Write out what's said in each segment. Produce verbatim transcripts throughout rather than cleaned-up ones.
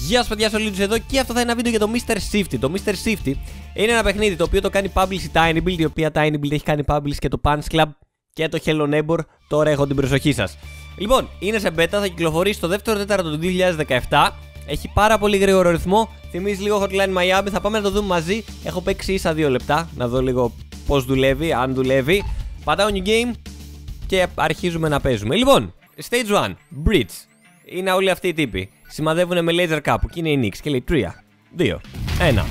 Γεια σας παιδιά, Solidus εδώ και αυτό θα είναι ένα βίντεο για το μίστερ Shifty. Το μίστερ Shifty είναι ένα παιχνίδι το οποίο το κάνει publish η TinyBuild, η οποία TinyBuild έχει κάνει publish και το Punch Club και το Hello Neighbor. Τώρα έχω την προσοχή σας. Λοιπόν, είναι σε beta, θα κυκλοφορήσει το δεύτερο τέταρτο του δύο χιλιάδες δεκαεπτά. Έχει πάρα πολύ γρήγορο ρυθμό. Θυμίζει λίγο Hotline Miami, θα πάμε να το δούμε μαζί. Έχω παίξει ίσα δύο λεπτά, να δω λίγο πώς δουλεύει, αν δουλεύει. Πατάω new game και αρχίζουμε να παίζουμε. Λοιπόν, Stage one, Bridge. Είναι όλοι αυτοί οι τύποι. Σημαδεύουν με laser κάπου και είναι η Nix και λέει τρία, δύο, ένα.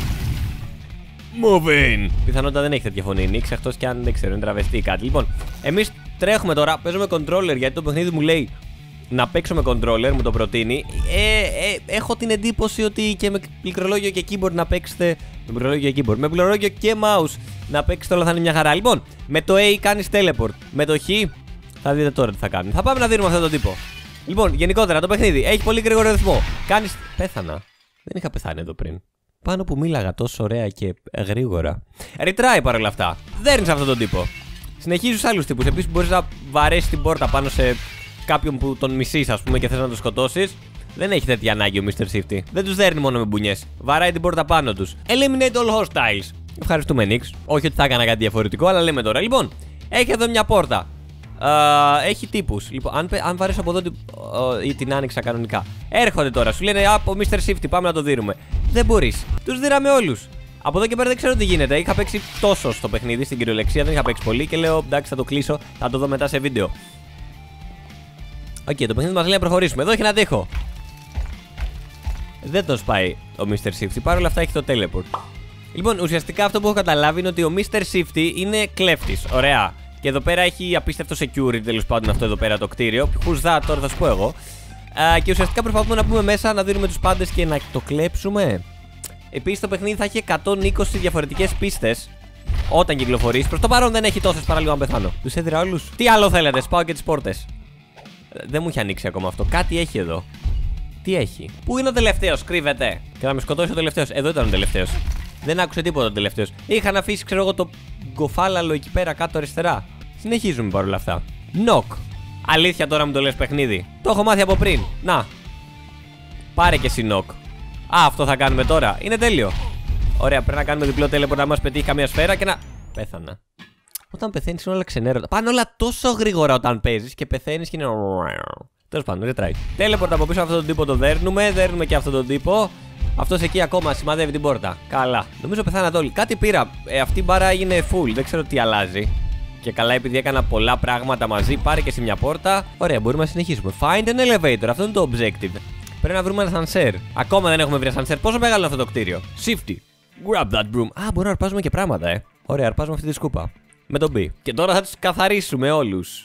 Move in! Πιθανότατα δεν έχει τέτοια φωνή η Nix, εκτός και αν δεν ξέρω, είναι τραβεστή ή κάτι. Λοιπόν, εμείς τρέχουμε τώρα, παίζουμε controller γιατί το παιχνίδι μου λέει να παίξω με controller, μου το προτείνει. Ε, ε, έχω την εντύπωση ότι και με πληκτρολόγιο και keyboard να παίξετε. Με πληκτρολόγιο και keyboard, με πληκτρολόγιο και mouse να παίξετε όλα θα είναι μια χαρά. Λοιπόν, με το A κάνεις teleport. Με το Χ θα δείτε τώρα τι θα κάνει. Θα πάμε να δίνουμε αυτόν τον τύπο. Λοιπόν, γενικότερα το παιχνίδι έχει πολύ γρήγορο ρυθμό. Κάνεις. Πέθανα. Δεν είχα πεθάνει εδώ πριν. Πάνω που μίλαγα τόσο ωραία και γρήγορα. Retry παρόλα αυτά. Δέρνεις αυτόν τον τύπο. Συνεχίζεις άλλους τύπους. Επίσης μπορείς να βαρέσεις την πόρτα πάνω σε κάποιον που τον μισείς, ας πούμε, και θες να τον σκοτώσεις. Δεν έχει τέτοια ανάγκη ο μίστερ Shifty. Δεν τους δέρνει μόνο με μπουνιές. Βαράει την πόρτα πάνω τους. Eliminate all hostiles. Ευχαριστούμε, Nix. Όχι ότι θα έκανα κάτι διαφορετικό, αλλά λέμε τώρα. Λοιπόν, έχει εδώ μια πόρτα. Uh, έχει τύπους. Λοιπόν, αν, αν βαρέσω από εδώ την, uh, την άνοιξα κανονικά. Έρχονται τώρα, σου λένε από μίστερ Shifty, πάμε να το δίνουμε. Δεν μπορείς. Τους δίναμε όλους. Από εδώ και πέρα δεν ξέρω τι γίνεται. Είχα παίξει τόσο στο παιχνίδι, στην κυριολεξία, δεν είχα παίξει πολύ και λέω εντάξει, θα το κλείσω, θα το δω μετά σε βίντεο. Οκ, okay, το παιχνίδι μας λέει να προχωρήσουμε. Εδώ έχει ένα τοίχο. Δεν τον σπάει ο μίστερ Shifty, παρόλα αυτά έχει το teleport. Λοιπόν, ουσιαστικά αυτό που έχω καταλάβει είναι ότι ο μίστερ Shifty είναι κλέφτης. Ωραία. Και εδώ πέρα έχει απίστευτο security, τέλος πάντων, αυτό εδώ πέρα το κτίριο. Who's that, τώρα θα σου πω εγώ. Uh, και ουσιαστικά προσπαθούμε να μπούμε μέσα, να δίνουμε τους πάντες και να το κλέψουμε. Επίσης το παιχνίδι θα έχει εκατόν είκοσι διαφορετικές πίστες όταν κυκλοφορείς. Προς το παρόν δεν έχει τόσες, παρά λίγο να πεθάνω. Τους έδιρα όλους. Τι άλλο θέλετε, σπάω και τις πόρτες. Δεν μου έχει ανοίξει ακόμα αυτό. Κάτι έχει εδώ. Τι έχει. Πού είναι ο τελευταίος, κρύβεται. Και να με σκοτώσει ο τελευταίος. Εδώ ήταν ο τελευταίος. Δεν άκουσε τίποτα ο τελευταίος. Είχαν αφήσει, ξέρω εγώ, το γκοφάλαλο εκεί πέρα κάτω αριστερά. Συνεχίζουμε παρόλα αυτά. Knock. Αλήθεια τώρα μου το λες παιχνίδι. Το έχω μάθει από πριν. Να. Πάρε και εσύ knock. Α, αυτό θα κάνουμε τώρα. Είναι τέλειο. Ωραία, πρέπει να κάνουμε διπλό teleport να μας πετύχει καμία σφαίρα και να. Πέθανα. Όταν πεθαίνεις είναι όλα ξενέρωτα. Πάνε όλα τόσο γρήγορα όταν παίζεις και πεθαίνεις και είναι. Τέλος πάντων, retry. Teleport από πίσω αυτόν τον τύπο το δέρνουμε. Δέρνουμε και αυτόν τον τύπο. Αυτός εκεί ακόμα σημαδεύει την πόρτα. Καλά. Νομίζω πεθάνατε όλοι. Κάτι πήρα. Ε, αυτή η μπάρα έγινε full. Δεν ξέρω τι αλλάζει. Και καλά, επειδή έκανα πολλά πράγματα μαζί, πάρε και εσύ μια πόρτα. Ωραία, μπορούμε να συνεχίσουμε. Find an elevator. Αυτό είναι το objective. Πρέπει να βρούμε ένα ascensor. Ακόμα δεν έχουμε βρει ascensor. Πόσο μεγάλο είναι αυτό το κτίριο. Shifty. Grab that broom. Α, μπορούμε να αρπάζουμε και πράγματα, ε. Ωραία, αρπάζουμε αυτή τη σκούπα. Με τον B. Και τώρα θα τους καθαρίσουμε όλους.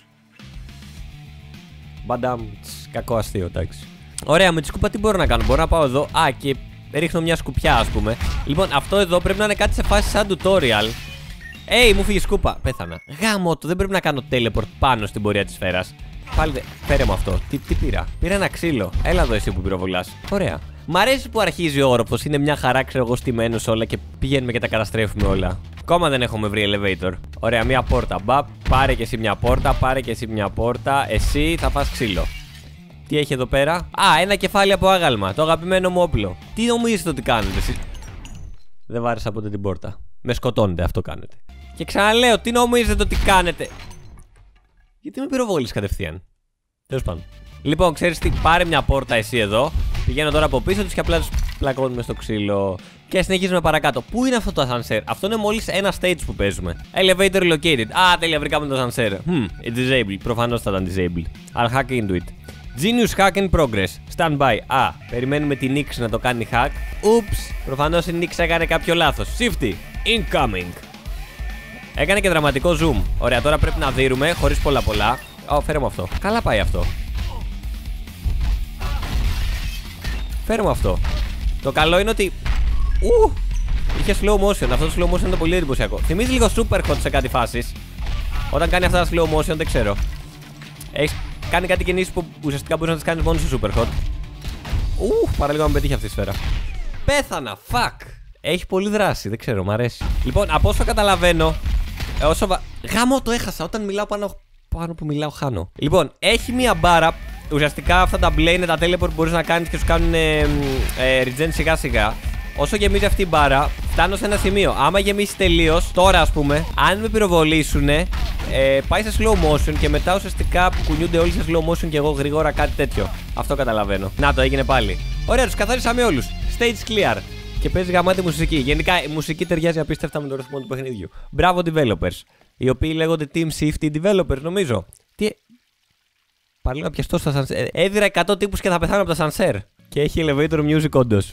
Μπαντάμ. Κακό αστείο, εντάξει. Ωραία, με τη σκούπα τι μπορώ να κάνω. Μπορώ να πάω εδώ. Α, και ρίχνω μια σκουπιά, ας πούμε. Λοιπόν, αυτό εδώ πρέπει να είναι κάτι σε φάση σαν tutorial. Έι, μου φύγει σκούπα. Πέθανα. Γάμο το, δεν πρέπει να κάνω teleport πάνω στην πορεία της σφαίρας. Πάλι δε. Φέρε μου αυτό. Τι, τι πήρα. Πήρα ένα ξύλο. Έλα εδώ εσύ που πυροβολάς. Ωραία. Μ' αρέσει που αρχίζει ο όροφος. Είναι μια χαρά, ξέρω εγώ, στημένος όλα και πηγαίνουμε και τα καταστρέφουμε όλα. Ακόμα δεν έχουμε βρει elevator. Ωραία, μια πόρτα. Μπα, πάρε και εσύ μια πόρτα. Πάρε και εσύ μια πόρτα. Εσύ θα φας ξύλο. Τι έχει εδώ πέρα. Α, ένα κεφάλι από άγαλμα. Το αγαπημένο μου όπλο. Τι νομίζετε ότι κάνετε εσείς. Δεν βάρεσα ποτέ την πόρτα. Με σκοτώνετε, αυτό κάνετε. Και ξαναλέω, τι νομίζετε ότι κάνετε. Γιατί με πυροβόλεις κατευθείαν. Τέλος πάντων. Λοιπόν, ξέρεις τι, πάρε μια πόρτα εσύ εδώ. Πηγαίνω τώρα από πίσω τους και απλά τους πλακώνουμε στο ξύλο. Και συνεχίζουμε παρακάτω. Πού είναι αυτό το ascensor. Αυτό είναι μόλις ένα stage που παίζουμε. Elevator located. Α, τέλεια, βρήκαμε το ascensor. Hmm, it's disabled. Προφανώς θα ήταν disabled. I'll hack into it. Genius hack in progress. Stand by. Α, περιμένουμε την Nix να το κάνει hack. Oops, προφανώς η Nix έκανε κάποιο λάθος. Shifty. Incoming. Έκανε και δραματικό zoom. Ωραία, τώρα πρέπει να δείρουμε χωρίς πολλά πολλά. Ω, φέρε μου αυτό. Καλά πάει αυτό. Φέρε μου αυτό. Το καλό είναι ότι. Ου! Είχε slow motion. Αυτό το slow motion είναι πολύ εντυπωσιακό. Θυμίζει λίγο super hot σε κάτι φάσεις. Όταν κάνει αυτά τα slow motion δεν ξέρω. Έχεις κάνει κάτι κινήσεις που ουσιαστικά μπορείς να τις κάνεις μόνο σε super hot. Ου! Παραλίγο να με πετύχει αυτή η σφαίρα. Πέθανα! Fuck! Έχει πολύ δράση, δεν ξέρω, μ' αρέσει. Λοιπόν, από όσο καταλαβαίνω. Όσο βα... Γάμο το έχασα. Όταν μιλάω πάνω, πάνω που μιλάω, χάνω. Λοιπόν, έχει μία μπάρα ουσιαστικά αυτά τα μπλε είναι τα teleport που μπορείς να κάνεις και σου κάνουν ε, ε, regen σιγά σιγά. Όσο γεμίζει αυτή η μπάρα, φτάνω σε ένα σημείο. Άμα γεμίσει τελείως, τώρα ας πούμε, αν με πυροβολήσουν, ε, πάει σε slow motion και μετά ουσιαστικά κουνιούνται όλοι σε slow motion και εγώ γρήγορα κάτι τέτοιο. Αυτό καταλαβαίνω. Να το έγινε πάλι. Ωραία, τους καθαρίσαμε όλους. Stage clear. Και παίζει γαμάτη μουσική. Γενικά η μουσική ταιριάζει απίστευτα με το ρυθμό του παιχνιδιού. Μπράβο developers. Οι οποίοι λέγονται Team Safety Developers, νομίζω. Τι. Πάλι να πιαστώ στα σανσέρ. Έδιρα εκατό τύπους και θα πεθάνω από τα σανσέρ. Και έχει elevator music όντως.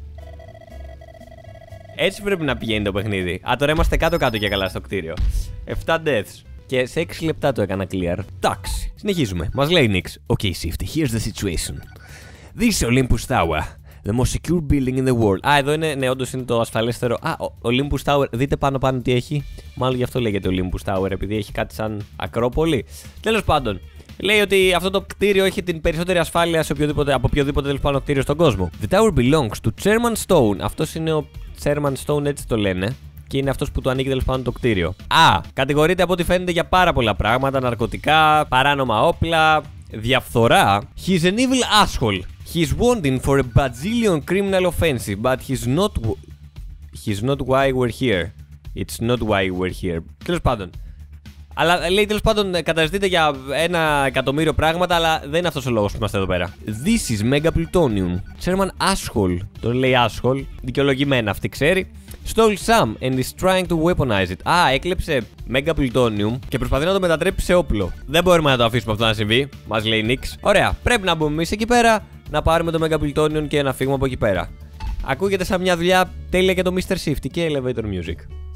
Έτσι πρέπει να πηγαίνει το παιχνίδι. Α, τώρα είμαστε κάτω-κάτω και καλά στο κτίριο. επτά deaths. Και σε έξι λεπτά το έκανα clear. Εντάξει, συνεχίζουμε. Μας λέει Nix. Okay, Safety, here's the situation. This is Olympus Tower. The most secure building in the world. Α, εδώ είναι, ναι, όντως είναι το ασφαλέστερο. Α, Olympus Tower. Δείτε πάνω-πάνω τι έχει. Μάλλον γι' αυτό λέγεται Olympus Tower, επειδή έχει κάτι σαν Ακρόπολη. Τέλος πάντων, λέει ότι αυτό το κτίριο έχει την περισσότερη ασφάλεια σε οποιοδήποτε, από οποιοδήποτε τέλος πάντων κτίριο στον κόσμο. The tower belongs to Chairman Stone. Αυτός είναι ο Chairman Stone, έτσι το λένε. Και είναι αυτός που του ανήκει τέλος πάντων το κτίριο. Α, κατηγορείται από ό,τι φαίνεται για πάρα πολλά πράγματα. Ναρκωτικά, παράνομα όπλα, διαφθορά. He's an evil asshole. He's wanted for a bazillion criminal offenses, but he's not. He's not why we're here. It's not why we're here. Τέλος πάντων. Αλλά λέει τέλος πάντων καταζητείται για ένα εκατομμύριο πράγματα, αλλά δεν είναι αυτός ο λόγος που είμαστε εδώ πέρα. This is Mega Plutonium. Chairman Asshole. Τον λέει Asshole. Δικαιολογημένα αυτή ξέρει. Stole some and is trying to weaponize it. Α, έκλεψε Mega Plutonium και προσπαθεί να το μετατρέψει σε όπλο. Δεν μπορούμε να το αφήσουμε αυτό να συμβεί, μας λέει Nix. Ωραία, πρέπει να μπούμε εμείς εκεί πέρα, να πάρουμε το Mega Plutonium και να φύγουμε από εκεί πέρα. Ακούγεται σαν μια δουλειά τέλεια για το μίστερ Safety και Elevator Music.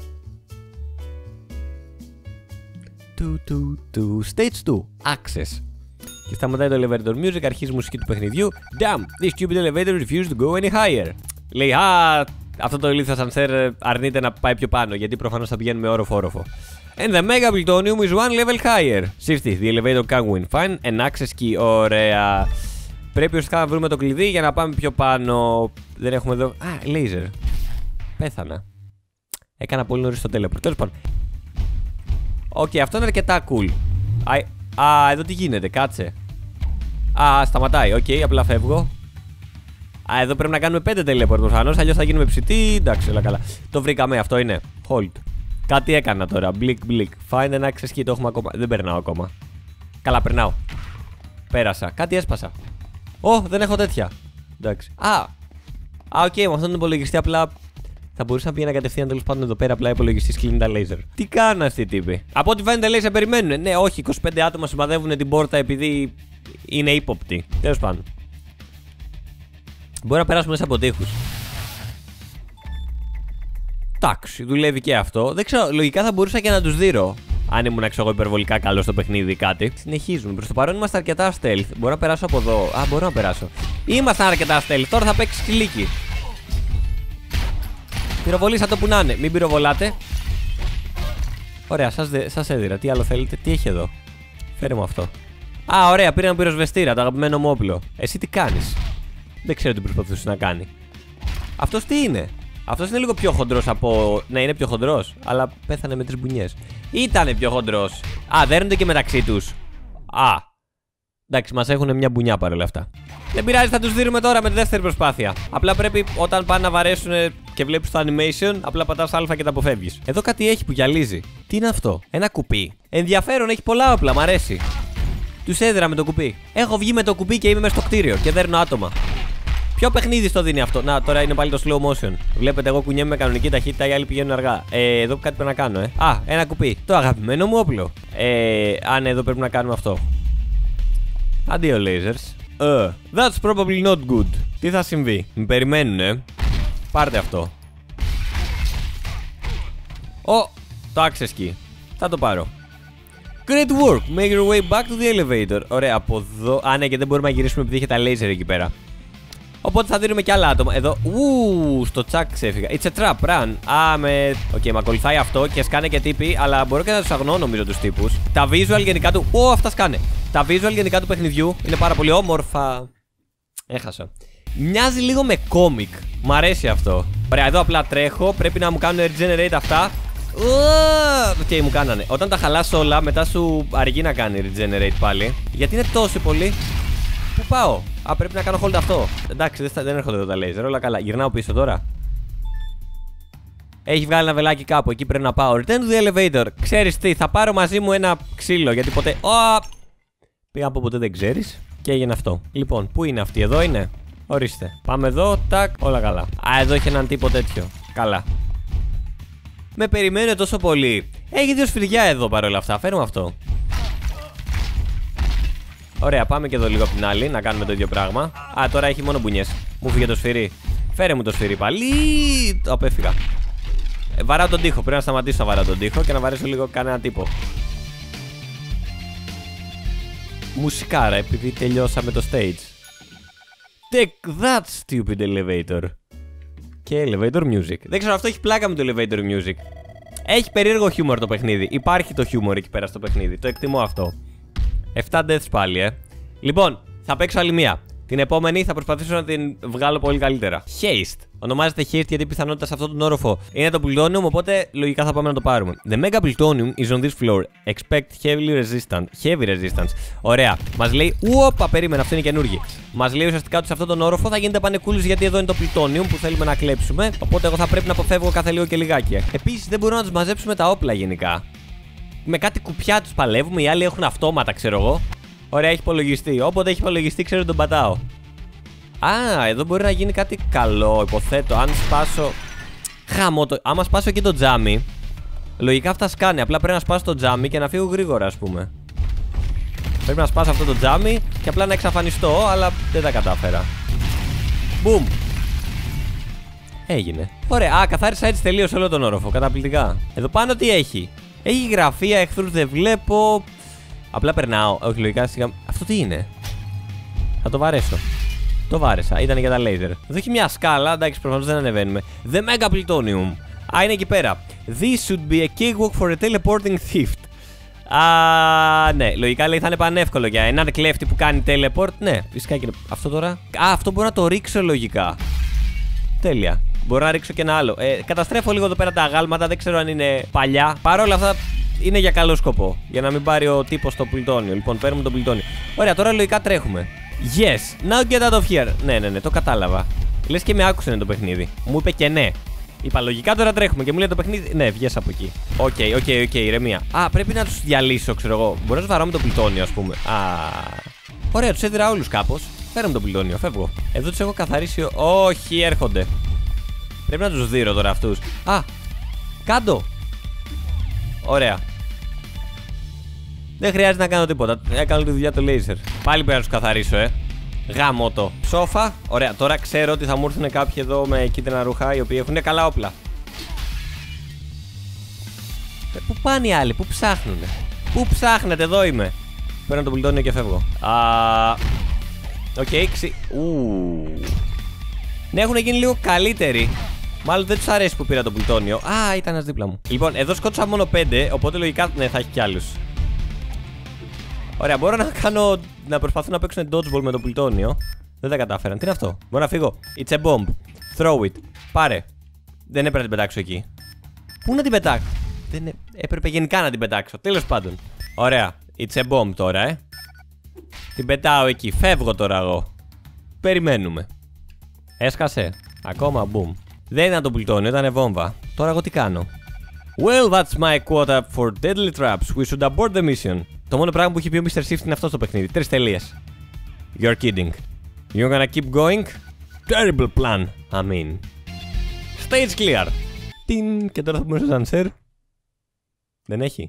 Του, του, του. Stage two. Access. Και σταματάει το Elevator Music, αρχίζει η μουσική του παιχνιδιού. Damn, this stupid elevator refused to go any higher. Λέει, α, αυτό το ηλίθιο ασανσέρ αρνείται να πάει πιο πάνω, γιατί προφανώς θα πηγαίνουμε όροφο-όροφο. And the Mega Plutonium is one level higher. Safety, the elevator can win. Find an access key. Ωραία. Πρέπει ουσιαστικά να βρούμε το κλειδί για να πάμε πιο πάνω. Δεν έχουμε εδώ. Α, laser. Πέθανα. Έκανα πολύ νωρίς το teleport. Τέλος πάντων. Οκ, okay, αυτό είναι αρκετά cool. Α, α, εδώ τι γίνεται, κάτσε. Α, σταματάει. Οκ, okay, απλά φεύγω. Α, εδώ πρέπει να κάνουμε πέντε teleport προφανώς, αλλιώς θα γίνουμε ψητοί. Εντάξει, όλα καλά. Το βρήκαμε, αυτό είναι. Hold. Κάτι έκανα τώρα. Μπλικ, μπλικ. Find an access key, το έχουμε ακόμα. Δεν περνάω ακόμα. Καλά, περνάω. Πέρασα. Κάτι έσπασα. Ω, δεν έχω τέτοια. Εντάξει. Α, α, οκ, okay, με αυτόν τον υπολογιστή απλά. Θα μπορούσα να πήγαινα κατευθείαν τέλος πάντων εδώ πέρα. Απλά υπολογιστή κλείνει τα laser. Τι κάνουν αυτοί οι τύποι. Από ό,τι φαίνεται laser περιμένουν. Ναι, όχι, είκοσι πέντε άτομα σημαδεύουν την πόρτα επειδή είναι ύποπτοι. Τέλος πάντων. Μπορεί να περάσουμε μέσα από τείχους. Εντάξει, δουλεύει και αυτό. Δεν ξέρω, λογικά θα μπορούσα και να τους δείρω. Αν ήμουν ξέρω υπερβολικά καλό στο παιχνίδι ή κάτι. Συνεχίζουμε. Προς το παρόν είμαστε αρκετά stealth. Μπορώ να περάσω από εδώ. Α, μπορώ να περάσω. Ήμασταν αρκετά stealth. Τώρα θα παίξει σκυλίκι. Πυροβολήσα το που να είναι. Μην πυροβολάτε. Ωραία, σας, δε, σας έδιρα. Τι άλλο θέλετε, τι έχει εδώ. Φέρε μου αυτό. Α, ωραία, πήρα ένα πυροσβεστήρα, το αγαπημένο μου όπλο. Εσύ τι κάνεις. Δεν ξέρω τι προσπαθούσε να κάνει. Αυτός τι είναι. Αυτός είναι λίγο πιο χοντρός από. Ναι, είναι πιο χοντρός, αλλά πέθανε με τρεις μπουνιές. Ήτανε πιο χοντρός. Α, δέρνονται και μεταξύ τους. Α. Εντάξει, μας έχουν μια μπουνιά παρόλα αυτά. Δεν πειράζει, θα τους δίνουμε τώρα με τη δεύτερη προσπάθεια. Απλά πρέπει όταν πάνε να βαρέσουν και βλέπεις το animation, απλά πατάς Α και τα αποφεύγεις. Εδώ κάτι έχει που γυαλίζει. Τι είναι αυτό, ένα κουπί. Ενδιαφέρον, έχει πολλά όπλα, μ' αρέσει. Τους έδερα με το κουπί. Έχω βγει με το κουπί και είμαι μες στο κτίριο και δέρνω άτομα. Ποιο παιχνίδι στο δίνει αυτό. Να, τώρα είναι πάλι το slow motion. Βλέπετε, εγώ κουνιέμαι με κανονική ταχύτητα, οι άλλοι πηγαίνουν αργά. Ε, εδώ κάτι πρέπει να κάνω, ε. Α, ένα κουπί. Το αγαπημένο μου όπλο. Ε, α, ναι, εδώ πρέπει να κάνουμε αυτό. Αντίο lasers. Uh, that's probably not good. Τι θα συμβεί. Με περιμένουνε. Πάρτε αυτό. Ω, oh, το access key. Θα το πάρω. Great work. Make your way back to the elevator. Ωραία, από εδώ. Α, ναι, και δεν μπορούμε να γυρίσουμε επειδή είχε τα laser εκεί πέρα. Οπότε θα δίνουμε κι άλλα άτομα. Εδώ. Ου, στο τσακ ξέφυγα. It's a trap, run. Α, με. Οκ, okay, με ακολουθάει αυτό και σκάνε και τύποι, αλλά μπορώ και να του αγνώ νομίζω του τύπους. Τα visual γενικά του. Ω, αυτά σκάνε. Τα visual γενικά του παιχνιδιού είναι πάρα πολύ όμορφα. Έχασα. Μοιάζει λίγο με κόμικ. Μ' αρέσει αυτό. Ωραία, εδώ απλά τρέχω. Πρέπει να μου κάνουν regenerate αυτά. Οκ, okay, μου κάνανε. Όταν τα χαλάς όλα, μετά σου αργεί να κάνει regenerate πάλι. Γιατί είναι τόσο πολύ. Πού πάω? Α, πρέπει να κάνω hold αυτό. Εντάξει, δεν, θα, δεν έρχονται εδώ τα laser. Όλα καλά. Γυρνάω πίσω τώρα. Έχει βγάλει ένα βελάκι κάπου. Εκεί πρέπει να πάω. Return to the elevator. Ξέρεις τι, θα πάρω μαζί μου ένα ξύλο. Γιατί ποτέ. Oh! Πήγα από ποτέ δεν ξέρεις. Και έγινε αυτό. Λοιπόν, πού είναι αυτή? Εδώ είναι. Ορίστε. Πάμε εδώ. Τάκ. Όλα καλά. Α, εδώ έχει έναν τύπο τέτοιο. Καλά. Με περιμένει τόσο πολύ. Έχει δύο σφυριά εδώ παρόλα αυτά. Φέρουμε αυτό. Ωραία, πάμε και εδώ λίγο από την άλλη να κάνουμε το ίδιο πράγμα. Α, τώρα έχει μόνο μπουνιές. Μου φύγε το σφυρί. Φέρε μου το σφυρί πάλι. Απέφυγα. Ε, βαράω τον τοίχο. Πρέπει να σταματήσω να βαράω τον τοίχο και να βαρέσω λίγο κανένα τύπο. Μουσικάρα, επειδή τελειώσαμε το stage. Take that stupid elevator. Και elevator music. Δεν ξέρω, αυτό έχει πλάκα με το elevator music. Έχει περίεργο χιούμορ το παιχνίδι. Υπάρχει το χιούμορ εκεί πέρα στο παιχνίδι. Το εκτιμώ αυτό. επτά deaths πάλι, ε. Λοιπόν, θα παίξω άλλη μία. Την επόμενη θα προσπαθήσω να την βγάλω πολύ καλύτερα. Haste. Ονομάζεται Haste γιατί η πιθανότητα σε αυτόν τον όροφο είναι το plutonium, οπότε λογικά θα πάμε να το πάρουμε. The mega plutonium is on this floor. Expect heavily resistant. Heavy resistance. Ωραία. Μας λέει. Ουόπα, περίμενα, αυτό είναι καινούργιο. Μας λέει ουσιαστικά ότι σε αυτόν τον όροφο θα γίνεται πανεκούληση γιατί εδώ είναι το plutonium που θέλουμε να κλέψουμε. Οπότε εγώ θα πρέπει να αποφεύγω κάθε λίγο και λιγάκι. Επίσης δεν μπορούμε να τους μαζέψουμε τα όπλα γενικά. Με κάτι κουπιά τους παλεύουμε, οι άλλοι έχουν αυτόματα, ξέρω εγώ. Ωραία, έχει υπολογιστεί. Όποτε έχει υπολογιστεί, ξέρω τον πατάω. Α, εδώ μπορεί να γίνει κάτι καλό, υποθέτω. Αν σπάσω. Χαμό το. Άμα σπάσω και το τζάμι, λογικά αυτά σκάνε. Απλά πρέπει να σπάσω το τζάμι και να φύγω γρήγορα, ας πούμε. Πρέπει να σπάσω αυτό το τζάμι και απλά να εξαφανιστώ, αλλά δεν τα κατάφερα. Μπουμ. Έγινε. Ωραία, α, καθάρισα έτσι τελείως όλο τον όροφο. Καταπληκτικά. Εδώ πάνω τι έχει? Έχει γραφεία, εχθρούς δεν βλέπω. Απλά περνάω. Όχι, λογικά σιγά. Αυτό τι είναι? Θα το βαρέσω. Το βάρεσα. Ήταν για τα laser. Εδώ έχει μια σκάλα. Εντάξει, προφανώς δεν ανεβαίνουμε. The Mega Plutonium. Α, είναι εκεί πέρα. This should be a cakewalk for a teleporting thief. Α, ναι. Λογικά λέει θα είναι πανεύκολο για έναν κλέφτη που κάνει teleport. Ναι, φυσικά και. Αυτό τώρα. Α, αυτό μπορώ να το ρίξω λογικά. Τέλεια. Μπορώ να ρίξω και ένα άλλο. Ε, καταστρέφω λίγο εδώ πέρα τα αγάλματα. Δεν ξέρω αν είναι παλιά. Παρ' όλα αυτά είναι για καλό σκοπό. Για να μην πάρει ο τύπος το πλουτόνιο. Λοιπόν, παίρνουμε το πλουτόνιο. Ωραία, τώρα λογικά τρέχουμε. Yes, now get out of here. Ναι, ναι, ναι, το κατάλαβα. Λες και με άκουσε το παιχνίδι. Μου είπε και ναι. Είπα λογικά τώρα τρέχουμε και μου λέει το παιχνίδι. Ναι, βγες από εκεί. Οκ, οκ, οκ, ηρεμία. Α, πρέπει να τους διαλύσω, ξέρω εγώ. Μπορώ να του βαρώ με το πλουτόνιο, ας πούμε. Α. Ωραία, τους έδιρα όλους κάπως. Φέραμε το πλουτόνιο, φεύγω. Εδώ τους έχω καθαρίσει. Όχι, έρχονται. Πρέπει να τους δείρω τώρα αυτούς. Α, κάτω. Ωραία. Δεν χρειάζεται να κάνω τίποτα. Έκανα τη δουλειά του laser. Πάλι πρέπει να τους καθαρίσω, ε. Γάμο το. Σόφα. Ωραία. Τώρα ξέρω ότι θα μου έρθουν κάποιοι εδώ με κίτρινα ρούχα οι οποίοι έχουν καλά όπλα. Ε, πού πάνε οι άλλοι, πού ψάχνουνε? Πού ψάχνετε, εδώ είμαι. Παίρνω το πλουτόνιο και φεύγω. Α. Οκ, okay, ξυ. Ου. Ναι, έχουν γίνει λίγο καλύτεροι. Μάλλον δεν τους αρέσει που πήρα το πλουτόνιο. Α, ήταν ένας δίπλα μου. Λοιπόν, εδώ σκότωσα μόνο πέντε, οπότε λογικά ναι, θα έχει κι άλλους. Ωραία, μπορώ να κάνω. Να προσπαθώ να παίξουν dodgeball με το πλουτόνιο. Δεν τα κατάφεραν. Τι είναι αυτό? Μπορώ να φύγω. It's a bomb. Throw it. Πάρε. Δεν έπρεπε να την πετάξω εκεί. Πού να την πετάξω? Δεν έπρεπε γενικά να την πετάξω. Τέλος πάντων. Ωραία. It's a bomb τώρα, ε. Την πετάω εκεί. Φεύγω τώρα εγώ. Περιμένουμε. Έσκασε. Ακόμα boom. Δεν ήταν το πλουτόνιο, ήταν βόμβα. Τώρα εγώ τι κάνω? Well, that's my quota for deadly traps. We should abort the mission. Το μόνο πράγμα που έχει πει ο μίστερ Shift είναι αυτό στο παιχνίδι. Τρεις τελείες. You're kidding. You're gonna keep going? Terrible plan. I mean. Stage clear. Τιν. Και τώρα θα πούμε στο Zanser. Δεν έχει.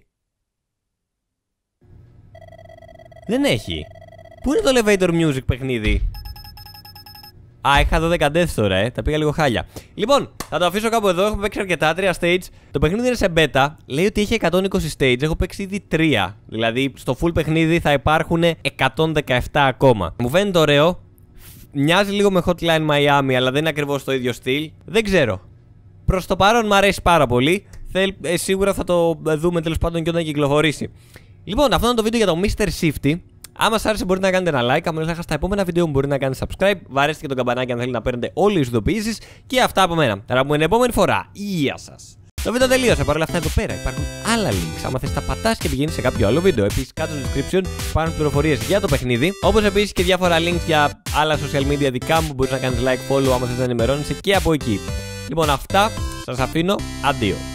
Δεν έχει. Πού είναι το elevator music παιχνίδι? Α, είχα δώδεκα deaths τώρα, ε. Τα πήγα λίγο χάλια. Λοιπόν, θα το αφήσω κάπου εδώ. Έχω παίξει αρκετά, τρία stage. Το παιχνίδι είναι σε beta. Λέει ότι είχε εκατόν είκοσι stage. Έχω παίξει ήδη τρία. Δηλαδή, στο full παιχνίδι θα υπάρχουν εκατόν δεκαεπτά ακόμα. Μου φαίνεται ωραίο. Μοιάζει λίγο με Hotline Miami, αλλά δεν είναι ακριβώς το ίδιο στυλ. Δεν ξέρω. Προς το παρόν μου αρέσει πάρα πολύ. Θέλ, ε, σίγουρα θα το δούμε τέλος πάντων και όταν κυκλοφορήσει. Λοιπόν, αυτό είναι το βίντεο για το μίστερ Shifty. Άμα σας άρεσε μπορείτε να κάνετε ένα like, άμα δεν στα επόμενα βίντεο μου μπορείτε να κάνετε subscribe, βαρέστε και το καμπανάκι αν θέλετε να παίρνετε όλες τις ειδοποιήσεις και αυτά από μένα. Θα τα πούμε την επόμενη φορά. Γεια σας! Το βίντεο τελείωσε. Παρ' όλα αυτά, εδώ πέρα υπάρχουν άλλα links. Άμα θες τα πατάς και πηγαίνεις σε κάποιο άλλο βίντεο. Επίσης, κάτω στο description υπάρχουν πληροφορίες για το παιχνίδι. Όπως επίσης και διάφορα links για άλλα social media δικά μου που μπορείς να κάνεις like, follow άμα θες να ενημερώνεσαι και από εκεί. Λοιπόν, αυτά σας αφήνω. Αντίο.